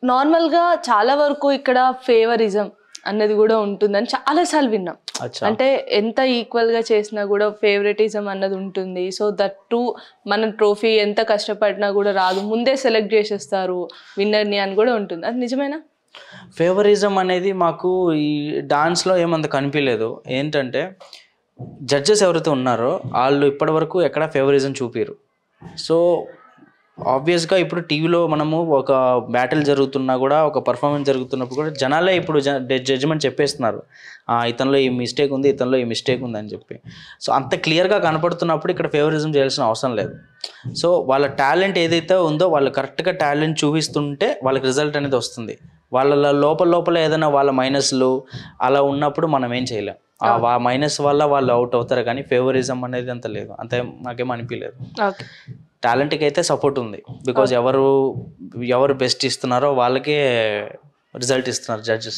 నార్మల్గా చాలా వరకు ఇక్కడ ఫేవరిజం అన్నది కూడా ఉంటుందని చాలాసార్లు విన్నాం. అంటే ఎంత ఈక్వల్గా చేసినా కూడా ఫేవరెటిజం అన్నది ఉంటుంది. సో దట్ టు మన ట్రోఫీ ఎంత కష్టపడినా కూడా రాదు, ముందే సెలెక్ట్ చేసేస్తారు విన్నర్ని అని కూడా ఉంటుంది. అది నిజమేనా? ఫేవరిజం అనేది మాకు ఈ డాన్స్లో ఏమంత కనిపించలేదు. ఏంటంటే జడ్జెస్ ఎవరైతే ఉన్నారో వాళ్ళు ఇప్పటివరకు ఎక్కడ ఫేవరిజం చూపిరు. సో ఆబ్వియస్గా ఇప్పుడు టీవీలో మనము ఒక బ్యాటిల్ జరుగుతున్నా కూడా, ఒక పర్ఫార్మెన్స్ జరుగుతున్నప్పుడు కూడా జనాలే ఇప్పుడు జడ్జిమెంట్ చెప్పేస్తున్నారు, ఇతనిలో ఈ మిస్టేక్ ఉంది, ఇతనిలో ఈ మిస్టేక్ ఉంది అని చెప్పి. సో అంత క్లియర్గా కనపడుతున్నప్పుడు ఇక్కడ ఫేవరిజం చేయాల్సిన అవసరం లేదు. సో వాళ్ళ టాలెంట్ ఏదైతే ఉందో వాళ్ళు కరెక్ట్గా టాలెంట్ చూపిస్తుంటే వాళ్ళకి రిజల్ట్ అనేది వస్తుంది. వాళ్ళ లోపల ఏదైనా వాళ్ళ మైనస్లు అలా ఉన్నప్పుడు మనం ఏం చేయలేం. ఆ మైనస్ వల్ల వాళ్ళు అవుట్ అవుతారు, కానీ ఫేవరిజం అనేది అంత లేదు. అంతే నాకేం అనిపించలేదు. టాలెంట్కి అయితే సపోర్ట్ ఉంది. బికాజ్ ఎవరు బెస్ట్ ఇస్తున్నారో వాళ్ళకే రిజల్ట్ ఇస్తున్నారు జడ్జెస్.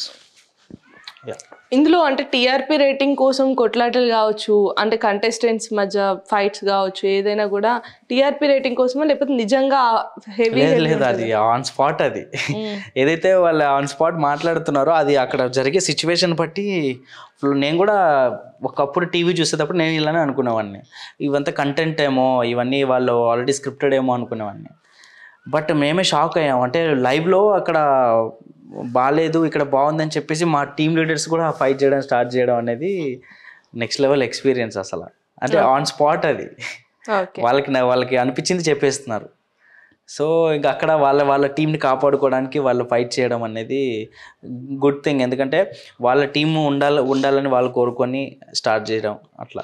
ఇందులో అంటే టీఆర్పీ రేటింగ్ కోసం కొట్లాటలు కావచ్చు, అంటే కంటెస్టెంట్స్ మధ్య ఫైట్స్ కావచ్చు, ఏదైనా కూడా టీఆర్పీ రేటింగ్ కోసమా లేకపోతే నిజంగా హెవీ? లేదు, అది ఆన్ స్పాట్. అది ఏదైతే వాళ్ళు ఆన్ స్పాట్ మాట్లాడుతున్నారో అది అక్కడ జరిగే సిచ్యువేషన్ బట్టి. నేను కూడా ఒకప్పుడు టీవీ చూసేటప్పుడు నేను ఇలానే అనుకునేవాడిని, ఇవంతా కంటెంట్ ఏమో, ఇవన్నీ వాళ్ళు ఆల్రెడీ స్క్రిప్టెడ్ ఏమో అనుకునేవాడిని. బట్ మేమే షాక్ అయ్యాం. అంటే లైవ్లో అక్కడ బాగాలేదు, ఇక్కడ బాగుందని చెప్పేసి మా టీమ్ లీడర్స్ కూడా ఫైట్ చేయడం స్టార్ట్ చేయడం అనేది నెక్స్ట్ లెవెల్ ఎక్స్పీరియన్స్ అసలు. అంటే ఆన్ స్పాట్ అది వాళ్ళకి అనిపించింది చెప్పేస్తున్నారు. సో ఇంకా అక్కడ వాళ్ళ టీంని కాపాడుకోవడానికి వాళ్ళు ఫైట్ చేయడం అనేది గుడ్ థింగ్. ఎందుకంటే వాళ్ళ టీం ఉండాలని వాళ్ళు కోరుకొని స్టార్ట్ చేయడం అట్లా.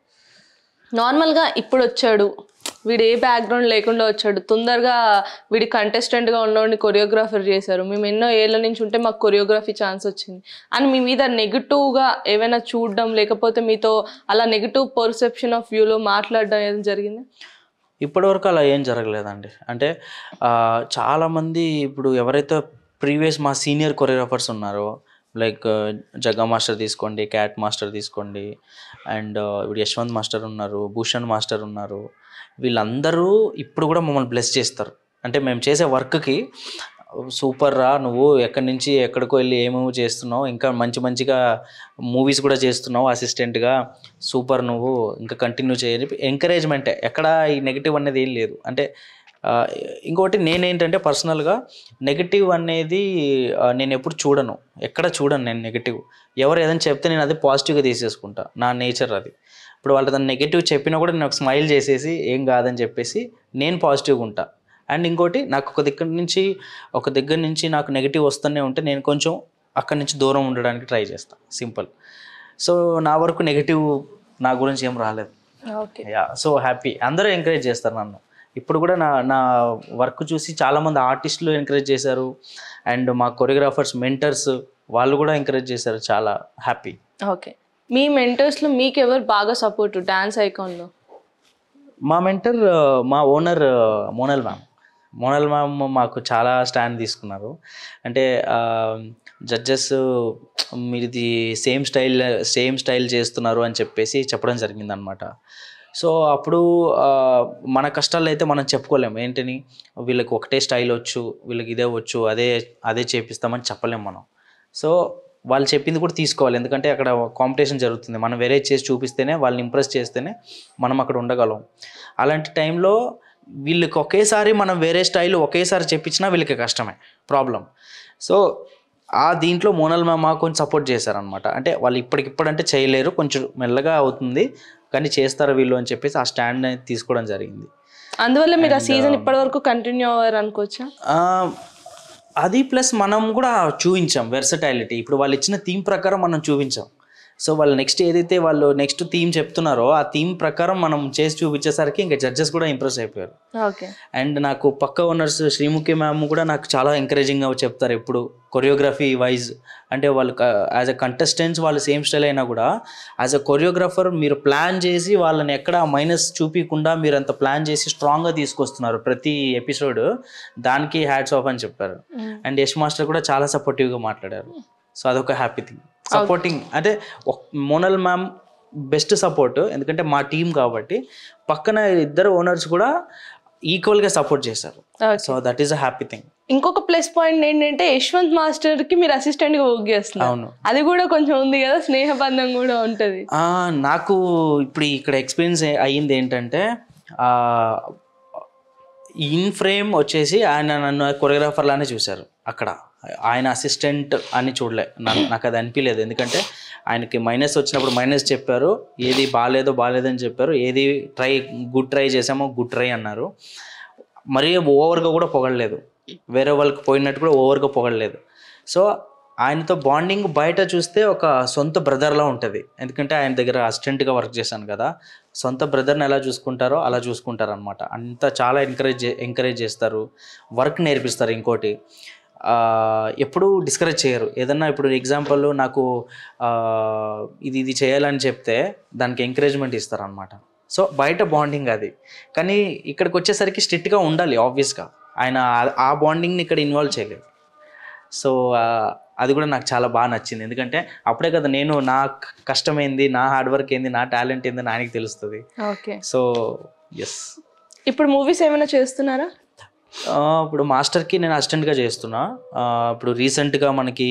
నార్మల్గా ఇప్పుడు వచ్చాడు, వీడు ఏ బ్యాక్గ్రౌండ్ లేకుండా వచ్చాడు, తొందరగా వీడి కంటెస్టెంట్గా ఉన్నవాడిని కొరియోగ్రాఫర్ చేశారు, మేము ఎన్నో ఏళ్ళ నుంచి ఉంటే మాకు కొరియోగ్రఫీ ఛాన్స్ వచ్చింది అని మీ మీద నెగిటివ్గా ఏమైనా చూడడం, లేకపోతే మీతో అలా నెగిటివ్ పర్సెప్షన్ ఆఫ్ వ్యూలో మాట్లాడడం ఏదైనా జరిగింది? ఇప్పటివరకు అలా ఏం జరగలేదండి. అంటే చాలామంది ఇప్పుడు ఎవరైతే ప్రీవియస్ మా సీనియర్ కొరియోగ్రాఫర్స్ ఉన్నారో, లైక్ జగ్గా మాస్టర్ తీసుకోండి, క్యాట్ మాస్టర్ తీసుకోండి, అండ్ ఇప్పుడు యశ్వంత్ మాస్టర్ ఉన్నారు, భూషణ్ మాస్టర్ ఉన్నారు, వీళ్ళందరూ ఇప్పుడు కూడా మమ్మల్ని బ్లెస్ చేస్తారు. అంటే మేము చేసే వర్క్కి సూపర్ రా, నువ్వు ఎక్కడి నుంచి ఎక్కడికో వెళ్ళి ఏమేమో చేస్తున్నావు, ఇంకా మంచిగా మూవీస్ కూడా చేస్తున్నావు అసిస్టెంట్గా, సూపర్, నువ్వు ఇంకా కంటిన్యూ చేయని ఎంకరేజ్మెంటే. ఎక్కడ ఈ నెగిటివ్ అనేది ఏం లేదు. అంటే ఇంకోటి నేనేంటంటే పర్సనల్గా నెగిటివ్ అనేది నేను ఎప్పుడు చూడను, ఎక్కడ చూడను నేను నెగిటివ్. ఎవరు ఏదైనా చెప్తే నేను అది పాజిటివ్గా తీసేసుకుంటా, నా నేచర్ అది. ఇప్పుడు వాళ్ళు దాన్ని నెగిటివ్ చెప్పినా కూడా నేను ఒక స్మైల్ చేసేసి ఏం కాదని చెప్పేసి నేను పాజిటివ్గా ఉంటా. అండ్ ఇంకోటి, నాకు ఒక దగ్గర నుంచి నాకు నెగిటివ్ వస్తూనే ఉంటే నేను కొంచెం అక్కడి నుంచి దూరం ఉండడానికి ట్రై చేస్తాను, సింపుల్. సో నా వరకు నెగిటివ్ నా గురించి ఏం రాలేదు. సో హ్యాపీ, అందరూ ఎంకరేజ్ చేస్తారు నన్ను. ఇప్పుడు కూడా నా వర్క్ చూసి చాలామంది ఆర్టిస్టులు ఎంకరేజ్ చేశారు, అండ్ మా కొరియోగ్రాఫర్స్ మెంటర్స్ వాళ్ళు కూడా ఎంకరేజ్ చేశారు. చాలా హ్యాపీ. ఓకే, మీ మెంటర్స్లో మీకు ఎవరు బాగా సపోర్ట్ డాన్స్ ఐకాన్లో? మా మెంటర్ మా ఓనర్ మోనల్ మ్యామ్ మాకు చాలా స్టాండ్ తీసుకున్నారు. అంటే జడ్జెస్ మీది సేమ్ స్టైల్ చేస్తున్నారు అని చెప్పేసి చెప్పడం జరిగిందనమాట. సో అప్పుడు మన కష్టాలు అయితే మనం చెప్పుకోలేము. ఏంటని, వీళ్ళకి ఒకటే స్టైల్ వచ్చు, వీళ్ళకి ఇదే వచ్చు, అదే చేపిస్తామని చెప్పలేము మనం. సో వాళ్ళు చెప్పింది కూడా తీసుకోవాలి, ఎందుకంటే అక్కడ కాంపిటీషన్ జరుగుతుంది. మనం వేరే చేసి చూపిస్తేనే, వాళ్ళని ఇంప్రెస్ చేస్తేనే మనం అక్కడ ఉండగలం. అలాంటి టైంలో వీళ్ళకి ఒకేసారి మనం వేరే స్టైల్ ఒకేసారి చెప్పించినా వీళ్ళకి కష్టమే, ప్రాబ్లం. సో దీంట్లో మోనల్ మ్యామ్ కొంచెం సపోర్ట్ చేశారనమాట. అంటే వాళ్ళు ఇప్పటికిప్పుడంటే చేయలేరు, కొంచెం మెల్లగా అవుతుంది, కానీ చేస్తారు వీళ్ళు అని చెప్పేసి ఆ స్టాండ్ అనేది తీసుకోవడం జరిగింది. అందువల్ల మీరు ఆ సీజన్ ఇప్పటివరకు కంటిన్యూ అవ్వారు అనుకోవచ్చా? అది ప్లస్ మనం కూడా చూపించాం వెర్సటైలిటీ. ఇప్పుడు వాళ్ళు ఇచ్చిన థీమ్ ప్రకారం మనం చూపించాం. సో వాళ్ళు నెక్స్ట్ థీమ్ చెప్తున్నారో ఆ థీమ్ ప్రకారం మనం చేసి చూపించేసరికి ఇంకా జడ్జెస్ కూడా ఇంప్రెస్ అయిపోయారు. అండ్ నాకు పక్క ఓనర్స్ శ్రీముఖి మ్యామ్ కూడా నాకు చాలా ఎంకరేజింగ్గా చెప్తారు ఎప్పుడు, కొరియోగ్రఫీ వైజ్. అంటే వాళ్ళు యాజ్ అ కంటెస్టెంట్స్ వాళ్ళు సేమ్ స్టైల్ అయినా కూడా యాజ్ అ కొరియోగ్రాఫర్ మీరు ప్లాన్ చేసి వాళ్ళని ఎక్కడ మైనస్ చూపించకుండా మీరు అంత ప్లాన్ చేసి స్ట్రాంగ్గా తీసుకొస్తున్నారు ప్రతి ఎపిసోడ్, దానికి హ్యాట్స్ ఆఫ్ అని చెప్పారు. అండ్ యష్ మాస్టర్ కూడా చాలా సపోర్టివ్గా మాట్లాడారు. సో అదొక హ్యాపీ థింగ్. సపోర్టింగ్ అంటే మోనల్ మ్యామ్ బెస్ట్ సపోర్ట్, ఎందుకంటే మా టీం కాబట్టి. పక్కన ఇద్దరు ఓనర్స్ కూడా ఈక్వల్గా సపోర్ట్ చేశారు. So that is a happy thing. ఇంకొక ప్లస్ పాయింట్ ఏంటంటే యశ్వంత్ మాస్టర్ కి మీరు అసిస్టెంట్ గా వర్క్ చేస్తున్నారు. అవును. అది కూడా కొంచెం ఉంది కదా, స్నేహబంధం కూడా ఉంటది. నాకు ఇప్పుడు ఇక్కడ ఎక్స్పీరియన్స్ అయ్యింది ఏంటంటే ఇన్ ఫ్రేమ్ వచ్చేసి ఆయన నన్ను కొరియోగ్రాఫర్ లానే చూశారు. అక్కడ ఆయన అసిస్టెంట్ అని చూడలే, నాకు అది అనిపించలేదు. ఎందుకంటే ఆయనకి మైనస్ వచ్చినప్పుడు మైనస్ చెప్పారు, ఏది బాగాలేదని చెప్పారు, ఏది గుడ్ ట్రై చేసామో గుడ్ ట్రై అన్నారు. మరీ ఓవర్గా కూడా పొగడలేదు, వేరే వాళ్ళకి పోయినట్టు కూడా ఓవర్గా పొగడలేదు. సో ఆయనతో బాండింగ్ బయట చూస్తే ఒక సొంత బ్రదర్లా ఉంటుంది. ఎందుకంటే ఆయన దగ్గర అసిస్టెంట్గా వర్క్ చేశాను కదా, సొంత బ్రదర్ని ఎలా చూసుకుంటారో అలా చూసుకుంటారు అనమాట. అంత చాలా ఎంకరేజ్ చేస్తారు, వర్క్ నేర్పిస్తారు. ఇంకోటి ఎప్పుడూ డిస్కరేజ్ చేయరు. ఏదన్నా ఇప్పుడు ఎగ్జాంపుల్ నాకు ఇది చేయాలని చెప్తే దానికి ఎంకరేజ్మెంట్ ఇస్తారనమాట. సో బయట బాండింగ్ అది, కానీ ఇక్కడికి వచ్చేసరికి స్ట్రిక్ట్గా ఉండాలి ఆబ్వియస్గా. ఆయన ఆ బాండింగ్ని ఇక్కడ ఇన్వాల్వ్ చేయలేదు. సో అది కూడా నాకు చాలా బాగా నచ్చింది. ఎందుకంటే అప్పుడే కదా నేను నా కష్టమైంది, నా హార్డ్ వర్క్ ఏంది, నా టాలెంట్ ఏంది ఆయనకి తెలుస్తుంది. ఓకే. So yes. ఇప్పుడు మూవీస్ ఏమైనా చేస్తున్నారా? ఇప్పుడు మాస్టర్కి నేను అసిస్టెంట్గా చేస్తున్నా. ఇప్పుడు రీసెంట్గా మనకి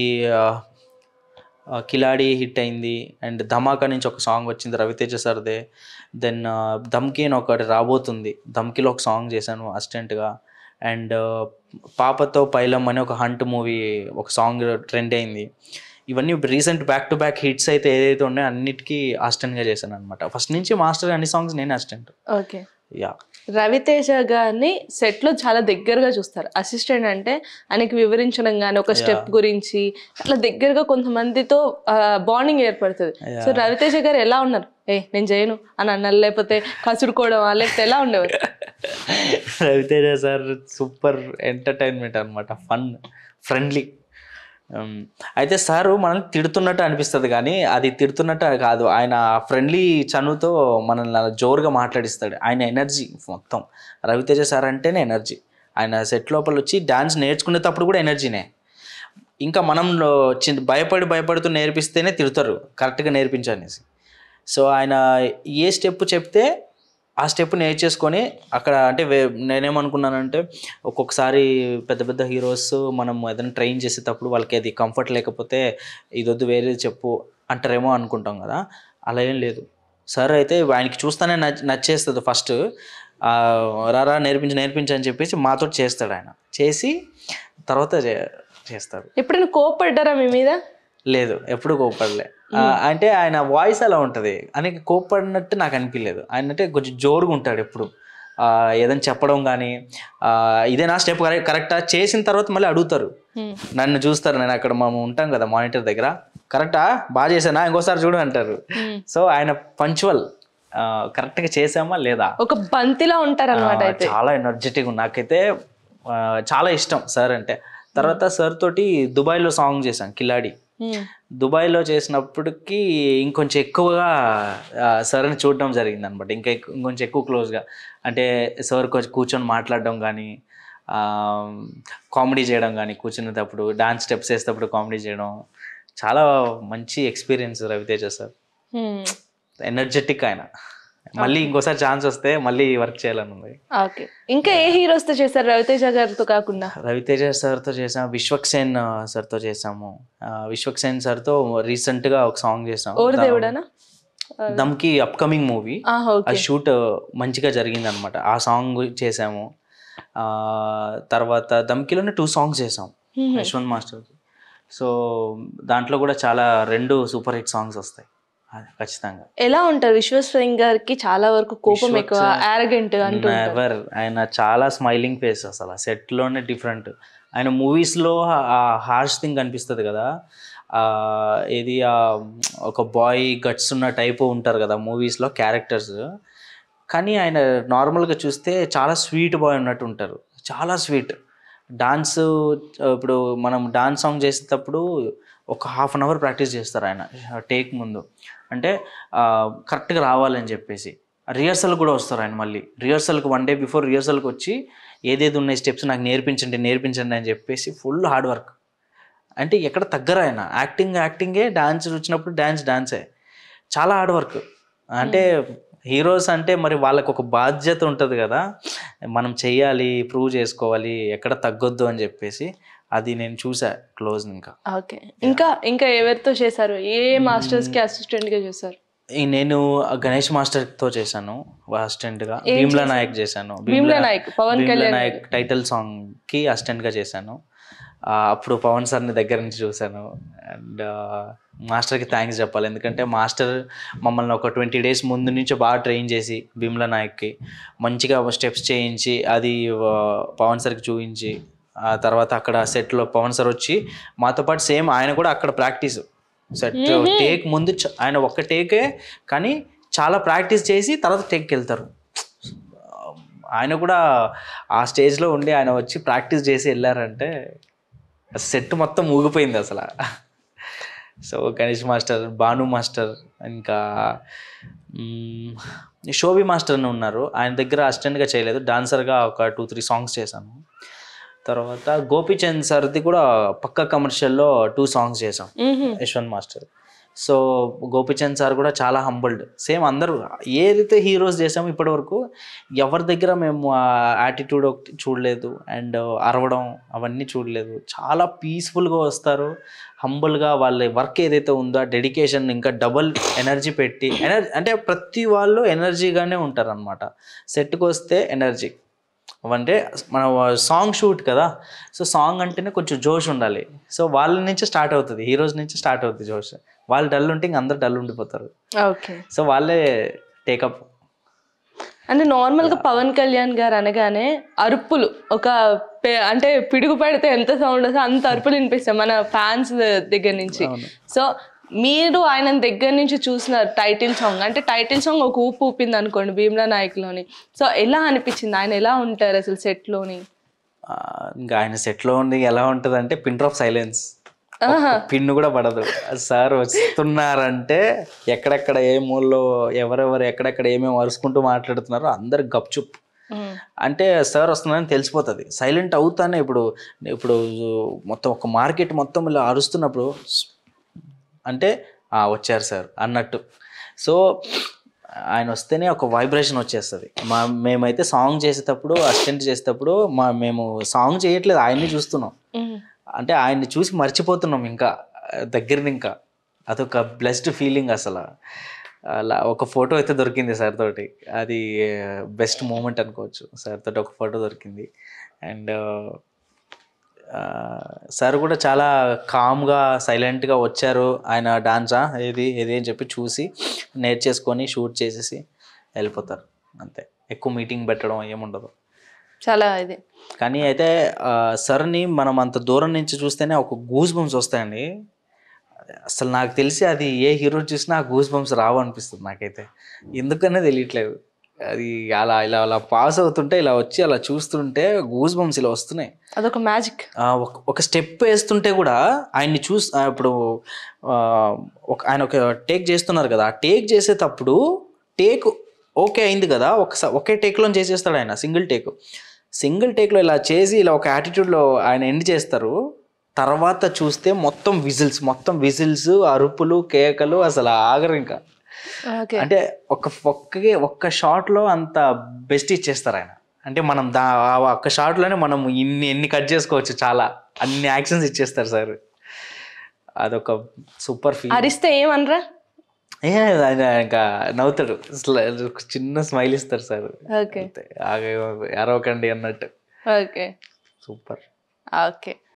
కిలాడి హిట్ అయింది, అండ్ ధమాకా నుంచి ఒక సాంగ్ వచ్చింది రవితేజ సార్దే. దెన్ ధమ్కి అని ఒకటి రాబోతుంది, ధమ్కిలో ఒక సాంగ్ చేశాను అసిస్టెంట్గా. అండ్ పాపతో పైలం అని ఒక హంట్ మూవీ ఒక సాంగ్ ట్రెండ్ అయింది. ఇవన్నీ recent back to back hits అయితే ఏదైతే ఉన్నాయో అన్నిటికీ అసిస్టెంట్గా చేశాను అనమాట. ఫస్ట్ నుంచి మాస్టర్ అన్ని సాంగ్స్ నేను అసిస్టెంట్. ఓకే. యా. రవితేజ గారిని సెట్లో చాలా దగ్గరగా చూస్తారు. అసిస్టెంట్ అంటే ఆయనకి వివరించడం కానీ, ఒక స్టెప్ గురించి అట్లా దగ్గరగా కొంతమందితో బాండింగ్ ఏర్పడుతుంది. సో రవితేజ గారు ఎలా ఉన్నారు? నేను చేయను అని అన్నారు, లేకపోతే కసురుకోవడమా, లేకపోతే ఎలా ఉండేవారు? రవితేజ సార్ సూపర్ ఎంటర్టైన్మెంట్ అనమాట, ఫన్, ఫ్రెండ్లీ. అయితే సారు మనల్ని తిడుతున్నట్టు అనిపిస్తుంది, కానీ అది తిడుతున్నట్టు కాదు. ఆయన ఫ్రెండ్లీ చనువుతో మనల్ని జోరుగా మాట్లాడిస్తాడు. ఆయన ఎనర్జీ మొత్తం, రవితేజ సార్ అంటేనే ఎనర్జీ. ఆయన సెట్ లోపల వచ్చి డాన్స్ నేర్చుకునేటప్పుడు కూడా ఎనర్జీనే. ఇంకా మనం భయపడుతూ నేర్పిస్తేనే తిడతారు, కరెక్ట్గా నేర్పించనేసి. సో ఆయన ఏ స్టెప్ చెప్తే ఆ స్టెప్ నేర్చేసుకొని అక్కడ, అంటే నేనేమనుకున్నానంటే ఒక్కొక్కసారి పెద్ద పెద్ద హీరోస్ మనం ఏదైనా ట్రైన్ చేసేటప్పుడు వాళ్ళకి అది కంఫర్ట్ లేకపోతే ఇదొద్దు వేరేది చెప్పు అంటారేమో అనుకుంటాం కదా, అలా ఏం లేదు. సార్ అయితే ఆయనకి చూస్తానే నచ్చేస్తుంది. ఫస్ట్ రారా నేర్పించు అని చెప్పేసి మాతో చేస్తాడు. ఆయన చేసి తర్వాత చేస్తాడు. ఎప్పుడైనా కోప్పడ్డారా మీ మీద? లేదు, ఎప్పుడు కోప్పడలే. అంటే ఆయన వాయిస్ అలా ఉంటుంది, ఆయనకి కోప్పడినట్టు నాకు అనిపించలేదు. ఆయన అంటే కొంచెం జోరుగా ఉంటాడు ఎప్పుడు. ఏదైనా చెప్పడం కానీ, ఇదేనా స్టెప్ కరెక్టా చేసిన తర్వాత మళ్ళీ అడుగుతారు, నన్ను చూస్తారు. నేను అక్కడ మనం ఉంటాం కదా మానిటర్ దగ్గర, కరెక్టా బాగా చేశానా ఇంకోసారి చూడు అంటారు. సో ఆయన పంచువల్, కరెక్ట్గా చేసామా లేదా, ఒక బంతిలా ఉంటారు అనమాట. చాలా ఎనర్జెటిక్. నాకైతే చాలా ఇష్టం సార్ అంటే. తర్వాత సార్ తోటి దుబాయ్లో సాంగ్ చేశాం కిలాడి. దుబాయ్లో చేసినప్పటికీ ఇంకొంచెం ఎక్కువగా సార్ని చూడడం జరిగింది అనమాట. ఇంకొంచెం ఎక్కువ క్లోజ్గా, అంటే సార్ కొంచెం కూర్చొని మాట్లాడడం కానీ, కామెడీ చేయడం కానీ, కూర్చునేటప్పుడు డాన్స్ స్టెప్స్ వేసేటప్పుడు కామెడీ చేయడం, చాలా మంచి ఎక్స్పీరియన్స్ రవితేజ సార్. ఎనర్జెటిక్ ఆయన. మళ్ళీ ఇంకోసారి ఛాన్స్ వస్తే మళ్ళీ వర్క్ చేయాలని ఉంది. ఓకే. ఇంకా ఏ హీరోస్తో చేశారు రవితేజ గారితో కాకుండా? రవితేజ సార్తో చేసాము, విశ్వక్సేన్ సార్తో చేసాము. విశ్వక్సేన్ సార్తో రీసెంట్గా ఒక సాంగ్ చేసాము, దమ్కి అప్కమింగ్ మూవీ. ఆ షూట్ మంచిగా జరిగింది అనమాట, ఆ సాంగ్ చేసాము. తర్వాత దమ్కిలోనే 2 సాంగ్స్ చేసాం యశ్వంత్ మాస్టర్కి. సో దాంట్లో కూడా చాలా 2 సూపర్ హిట్ సాంగ్స్ వస్తాయి ఖచ్చితంగా. ఎలా ఉంటారు విశ్వక్సేన్ గారికి? చాలా వరకు కోపం ఎక్కువ, ఆరగెంట్ అంటూ నెవర్. ఆయన చాలా స్మైలింగ్ ఫేస్, అసలు సెట్లోనే డిఫరెంట్. ఆయన మూవీస్లో ఆ హార్ష్ థింగ్ అనిపిస్తుంది కదా, ఏది ఒక బాయ్ గట్స్ ఉన్న టైపు ఉంటారు కదా మూవీస్లో క్యారెక్టర్స్, కానీ ఆయన నార్మల్గా చూస్తే చాలా స్వీట్ బాయ్ ఉన్నట్టు ఉంటారు, చాలా స్వీట్. డాన్స్, ఇప్పుడు మనం డాన్స్ సాంగ్ చేసేటప్పుడు ఒక హాఫ్ అన్ అవర్ ప్రాక్టీస్ చేస్తారు ఆయన టేక్ ముందు, అంటే కరెక్ట్గా రావాలని చెప్పేసి. రిహర్సల్ కూడా వస్తారు ఆయన, మళ్ళీ రిహర్సల్కి 1 డే బిఫోర్ రిహర్సల్కి వచ్చి ఏదేది ఉన్నాయి స్టెప్స్ నాకు నేర్పించండి అని చెప్పేసి ఫుల్ హార్డ్ వర్క్. అంటే ఎక్కడ తగ్గరు ఆయన. యాక్టింగే, డాన్స్ వచ్చినప్పుడు డాన్సే, చాలా హార్డ్ వర్క్. అంటే హీరోస్ అంటే మరి వాళ్ళకు ఒక బాధ్యత ఉంటుంది కదా, మనం చెయ్యాలి, ప్రూవ్ చేసుకోవాలి, ఎక్కడ తగ్గొద్దు అని చెప్పేసి అది నేను చూసా క్లోజ్. ఇంకా ఓకే. ఇంకా ఇంకా ఎవరితో చేశారు? ఏ మాస్టర్స్కి అసిస్టెంట్గా చేశారు? నేను గణేష్ మాస్టర్తో చేశాను అసిస్టెంట్గా. ఏం భీమ్లా చేశారు? నాయక్ చేశాను. భీమ్లా నాయక్, పవన్ భీమ్లా కళ్యాణ్ నాయక్ గారు. టైటిల్ సాంగ్కి అసిస్టెంట్గా చేశాను. అప్పుడు పవన్ సార్ని దగ్గర నుంచి చూశాను. అండ్ మాస్టర్కి థ్యాంక్స్ చెప్పాలి, ఎందుకంటే మాస్టర్ మమ్మల్ని ఒక 20 days ముందు నుంచి బాగా ట్రైన్ చేసి భీమ్లా నాయక్కి మంచిగా స్టెప్స్ చేయించి అది పవన్ సార్కి చూపించి, ఆ తర్వాత అక్కడ సెట్లో పవన్ సార్ వచ్చి మాతో పాటు సేమ్ ఆయన కూడా అక్కడ ప్రాక్టీస్ సెట్ టేక్ ముందు ఆయన ఒక్క టేకే కానీ చాలా ప్రాక్టీస్ చేసి తర్వాత టేక్కి వెళ్తారు. ఆయన కూడా ఆ స్టేజ్లో ఉండి ఆయన వచ్చి ప్రాక్టీస్ చేసి వెళ్ళారంటే సెట్ మొత్తం ఊగిపోయింది అసలు. So Ganesh master, Bhanu master, ఇంకా శోభి మాస్టర్ అని ఉన్నారు, ఆయన దగ్గర అసిస్టెంట్గా చేయలేదు, డాన్సర్గా ఒక 2-3 సాంగ్స్ చేశాను. తర్వాత గోపీచంద్ సార్ది కూడా పక్క కమర్షియల్లో 2 songs చేసాం Yashwant master. So Gopichand sir కూడా చాలా హంబుల్డ్, సేమ్ అందరూ ఏదైతే హీరోస్ చేసామో ఇప్పటి వరకు ఎవరి దగ్గర మేము ఆ యాటిట్యూడ్ చూడలేదు అండ్ అరవడం అవన్నీ చూడలేదు. చాలా పీస్ఫుల్గా వస్తారు, హంబుల్గా వాళ్ళ వర్క్ ఏదైతే ఉందో డెడికేషన్ ఇంకా డబుల్ ఎనర్జీ పెట్టి అంటే ప్రతి వాళ్ళు ఎనర్జీగానే ఉంటారు అనమాట. సెట్కి వస్తే ఎనర్జీ అంటే మన సాంగ్ షూట్ కదా, సో సాంగ్ అంటేనే కొంచెం జోష్ ఉండాలి. సో వాళ్ళ నుంచి స్టార్ట్ అవుతుంది, హీరోస్ నుంచి స్టార్ట్ అవుతుంది జోష్. వాళ్ళు డల్ ఉంటే ఇంక అందరు డల్ ఉండిపోతారు. ఓకే. సో వాళ్ళే టేకప్. అంటే నార్మల్గా పవన్ కళ్యాణ్ గారు అనగానే అరుపులు ఒక అంటే పిడుగు పడితే ఎంత సౌండ్ వస్తే అంత అరుపులు వినిపిస్తాయి మన ఫ్యాన్స్ దగ్గర నుంచి. సో మీరు ఆయన దగ్గర నుంచి చూసిన టైటిల్ సాంగ్, అంటే టైటిల్ సాంగ్ ఒక ఊపు ఊపింది అనుకోండి భీమ్లా నాయక్లోని, సో ఎలా అనిపించింది? ఆయన ఎలా ఉంటారు అసలు సెట్లోని? ఇంకా ఆయన సెట్లో ఉండి ఎలా ఉంటుంది అంటే పిన్ డ్రాప్ సైలెన్స్, పిన్ను కూడా పడదు. సార్ వస్తున్నారంటే ఎక్కడెక్కడ ఏ మూల్లో ఎవరెవరు ఎక్కడెక్కడ ఏమేమి అరుచుకుంటూ మాట్లాడుతున్నారో అందరు గప్చుప్. అంటే సార్ వస్తున్నారని తెలిసిపోతుంది. సైలెంట్ అవుతానే ఇప్పుడు ఇప్పుడు మొత్తం ఒక మార్కెట్ మొత్తం ఇలా అరుస్తున్నప్పుడు అంటే వచ్చారు సార్ అన్నట్టు. సో ఆయన వస్తేనే ఒక వైబ్రేషన్ వచ్చేస్తుంది. మేమైతే సాంగ్ చేసేటప్పుడు, అసిస్టెంట్ చేసేటప్పుడు మేము సాంగ్ చేయట్లేదు, ఆయన్ని చూస్తున్నాం. అంటే ఆయన్ని చూసి మర్చిపోతున్నాం ఇంకా దగ్గరని. ఇంకా అదొక బ్లెస్డ్ ఫీలింగ్ అసలు. అలా ఒక ఫోటో అయితే దొరికింది సార్ తోటి, అది బెస్ట్ మూమెంట్ అనుకోవచ్చు. సార్ తోటి ఒక ఫోటో దొరికింది. అండ్ సార్ కూడా చాలా కామ్గా సైలెంట్గా వచ్చారు. ఆయన డాన్సా ఏది అని చెప్పి చూసి నేర్చేసుకొని షూట్ చేసేసి వెళ్ళిపోతారు అంతే. ఎక్కువ మీటింగ్ పెట్టడం ఏముండదు చాలా ఇది. కానీ అయితే సార్ని మనం అంత దూరం నుంచి చూస్తేనే ఒక గూస్ బంప్స్ వస్తాయండి. అసలు నాకు తెలిసి అది ఏ హీరో చూసినా ఆ గూస్ బంప్స్ రావు అనిపిస్తుంది నాకైతే, ఎందుకనే తెలియట్లేదు. అది అలా ఇలా అలా పాస్ అవుతుంటే ఇలా వచ్చి అలా చూస్తుంటే గూస్ బంప్స్ ఇలా వస్తున్నాయి. అదొక మ్యాజిక్. ఒక స్టెప్ వేస్తుంటే కూడా ఆయన్ని ఇప్పుడు ఆయన ఒక టేక్ చేస్తున్నారు కదా, ఆ టేక్ చేసేటప్పుడు టేక్ ఓకే అయింది కదా, ఒకే టేక్లో చేసేస్తాడు ఆయన. సింగిల్ టేక్లో ఇలా చేసి ఇలా ఒక యాటిట్యూడ్లో ఆయన ఎండ్ చేస్తారు. తర్వాత చూస్తే మొత్తం విజిల్స్ అరుపులు కేకలు అసలు ఆగరు ఇంకా. అంటే ఒక్క షాట్లో అంత బెస్ట్ ఇచ్చేస్తారు ఆయన. అంటే మనం ఒక్క షాట్లోనే మనం ఎన్ని కట్ చేసుకోవచ్చు, చాలా అన్ని యాక్షన్స్ ఇచ్చేస్తారు సార్. అదొక సూపర్ ఫీల్. అరిస్తే ఏమనరా? ఆయన ఇంకా నవ్వుతాడు, చిన్న స్మైల్ ఇస్తారు సార్. అరవకండి అన్నట్టు. Okay super. ఓకే.